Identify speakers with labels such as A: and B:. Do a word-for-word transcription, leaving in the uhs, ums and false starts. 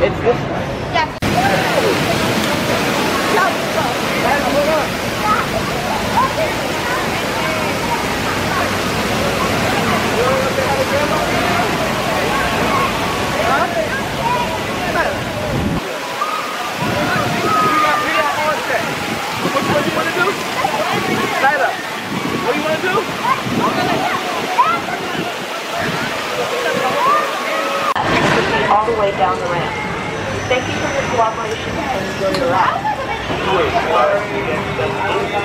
A: It's this one.
B: Yes.
A: What do you want to do? Light up. What do you want to do?
C: All the way down the ramp. Thank you for your cooperation and enjoy your ride.